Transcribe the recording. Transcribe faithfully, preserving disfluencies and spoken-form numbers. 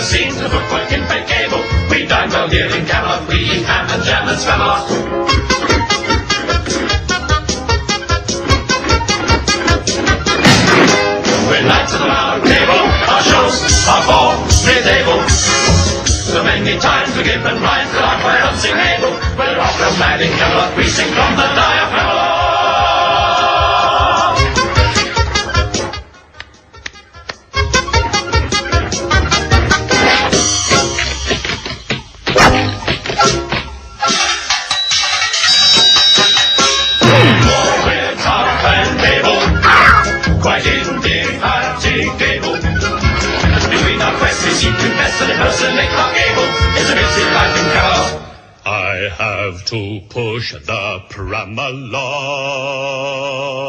never seen the footwork in fake Gable. We dine well here in Camelot, we eat ham and jam and Camelot. We're knights of the round table, our shows are for mid-able. So many times we give and rhymes that our we're unsingable. We're off the mad in Camelot, we sing from the diaphragm. Quite indefatigable. Between our quests we seem to best and impersonate our Gable. It's a busy life in Camelot. I have to push the Camelot.